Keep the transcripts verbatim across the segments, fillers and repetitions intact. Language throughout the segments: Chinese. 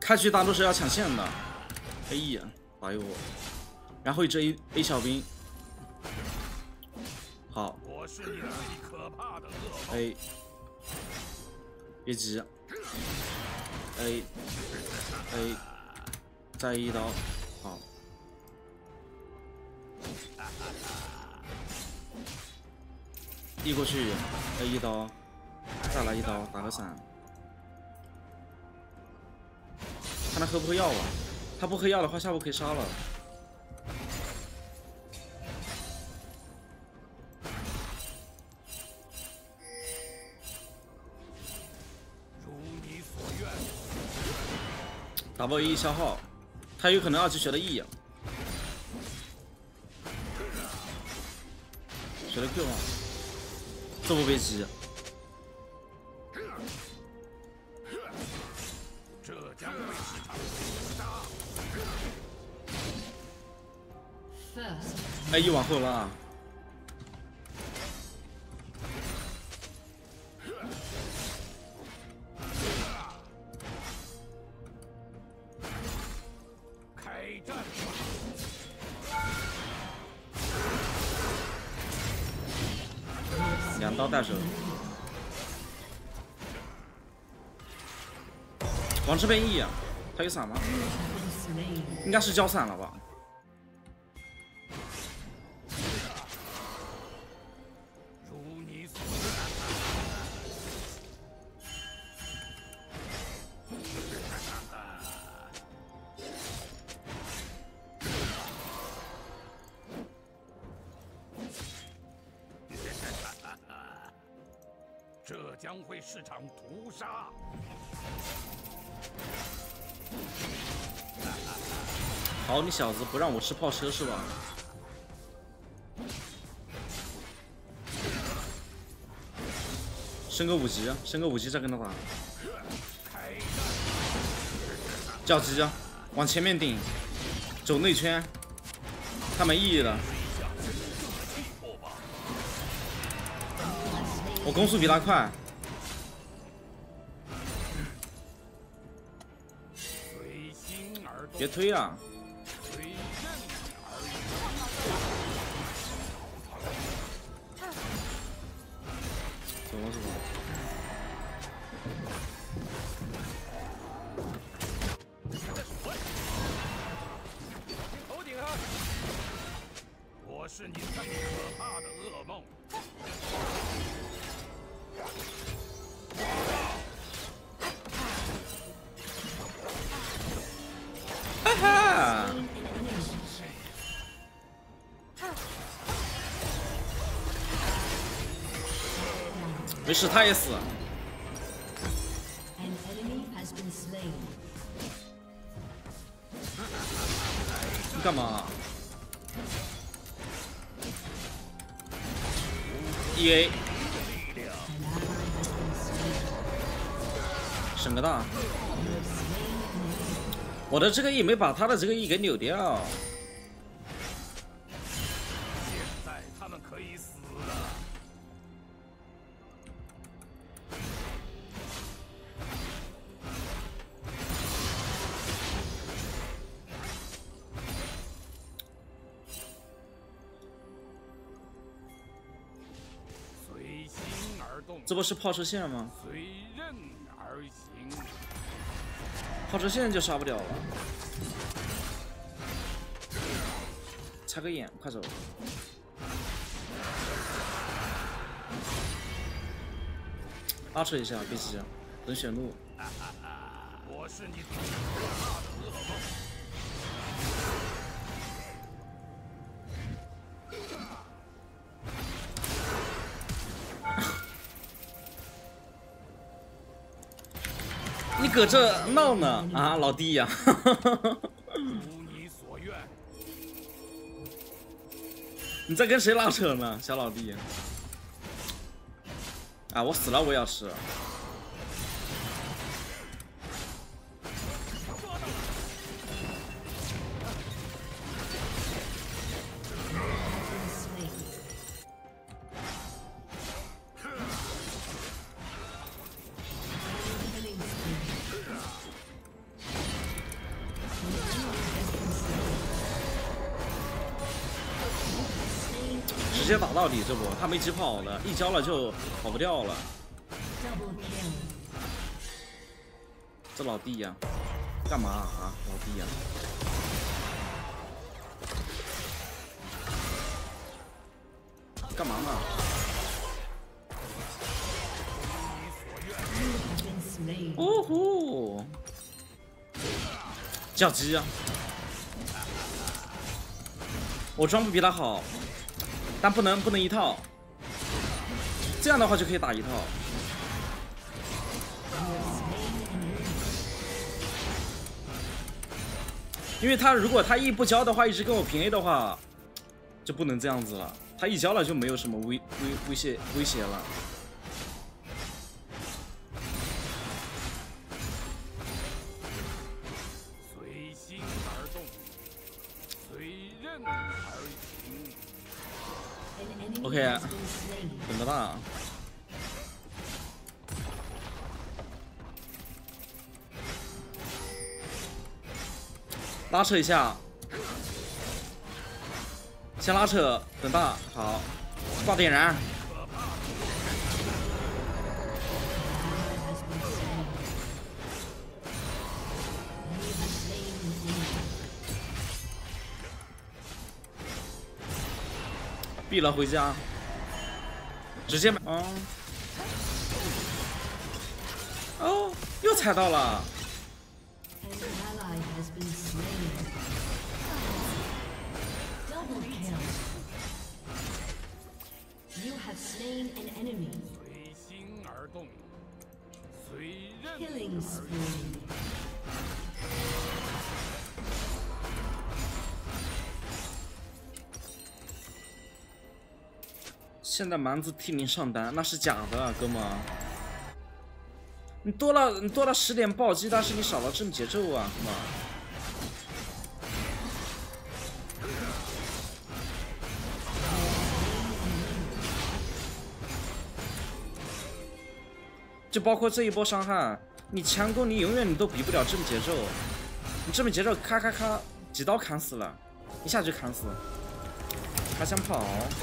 开局大都是要抢线的。A E 打一我，然后一只 A A 小兵。好。 我是你最可怕的恶梦。 A。别急。A。A。再一刀。好。 E 过去 ，A 一刀，再来一刀，打个闪。看他喝不喝药啊？他不喝药的话，下路可以杀了。 如你所愿。 W E 消耗，他有可能二级学的 E。学的 Q 啊。 这不别急， 这将会是场屠杀。 哎，一往后拉， 开战吧！ 两刀带手，往这边 E 啊，他有伞吗？应该是交伞了吧？ 如你所这将会是场屠杀。 好，你小子不让我吃炮车是吧？升个五级，升个五级再跟他打。叫急，往前面顶，走内圈，他没意义了。 我攻速比他快，别推啊！走了走了。 头顶啊！我是你最可怕的噩梦。 哈哈！没事，他也死。你干嘛 ？E A。 省个大，我的这个 E 没把他的这个 E 给扭掉。 现在他们可以死了。随心而动。 这不是炮车线吗？ 随刃而行。 炮车线就杀不了了，擦个眼，快走！拉扯一下，别急，等选路。 我是你最可怕的噩梦。 你搁这闹呢啊，老弟呀、啊！ 如你所愿。 你在跟谁拉扯呢，小老弟？啊，我死了我也要吃。 直接打到底，这不他没急跑了，一交了就跑不掉了。这老弟呀、啊，干嘛啊，老弟呀、啊？干嘛呢？哦呼！叫鸡啊！我装不比他好，但不能不能一套，这样的话就可以打一套。因为他如果他一不交的话，一直跟我平 A 的话，就不能这样子了。他一交了就没有什么威威威胁威胁了。 随心而动，随任而行。 OK， 等着吧。拉扯一下，先拉扯，等大好，挂点燃。闭了回家，直接买。哦，哦，又踩到了。 随心而动，随任而行。 现在蛮子替你上单，那是假的，哥们。你多了，你多了十点暴击，但是你少了正节奏啊，哥们。就包括这一波伤害，你强攻你永远你都比不了正节奏，你正节奏咔咔咔几刀砍死了，一下就砍死，还想跑？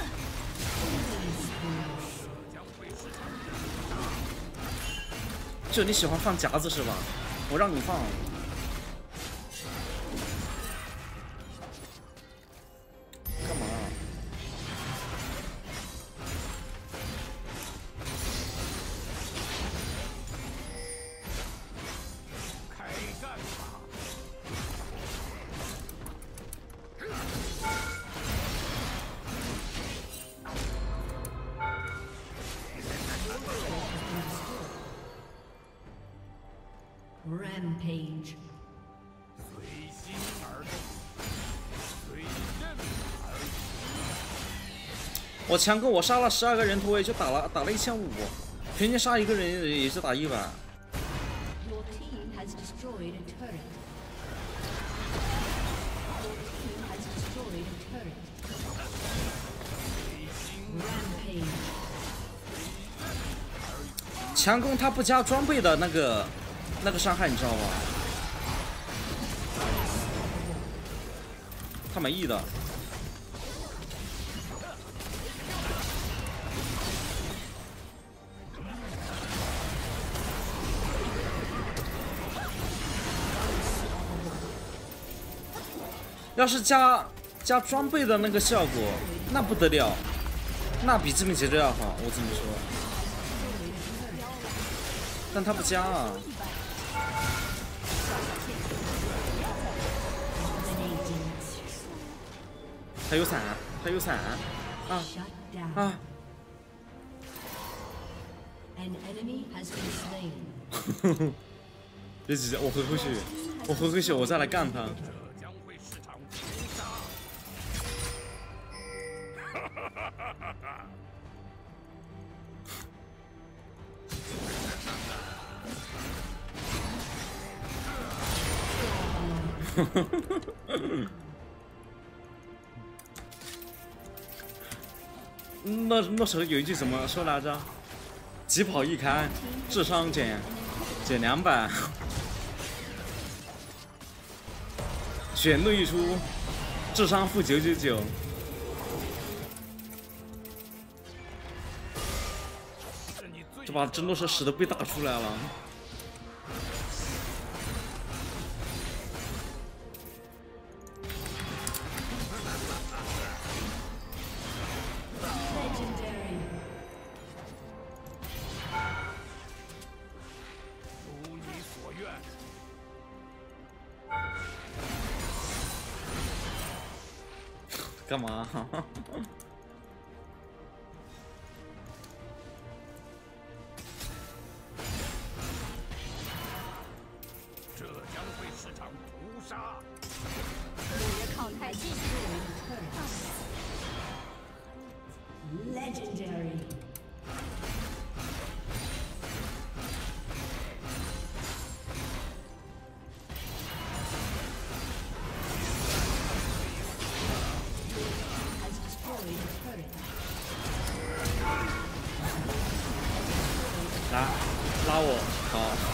就你喜欢放夹子是吧？我让你放。干嘛？ 开干吧！ Rampage， 随心而动，随任而行。 我强攻我杀了十二个人头位就打了打了一千五，平均杀一个人也是打一百。 Your team has destroyed a turret. Your team has destroyed a turret. Rampage. 强攻他不加装备的那个那个伤害，你知道吗？他没 E 的。要是加加装备的那个效果，那不得了，那比致命节奏要好，我这么说。 但他不加啊！他有伞，他有伞啊啊！ An enemy has been slain. 别急，我回回去，我回回去，我再来干他。 这将会是场屠杀！哈哈哈哈哈！ 那那时候有一句怎么说来着？疾跑一开，智商减减两百，血怒一出，智商负九九九。 这把真的是石头被打出来了。 如你所愿。 干嘛？ 这将会是场屠杀。 别靠太近。Legendary. Has destroyed a turret. 来，拉我，好。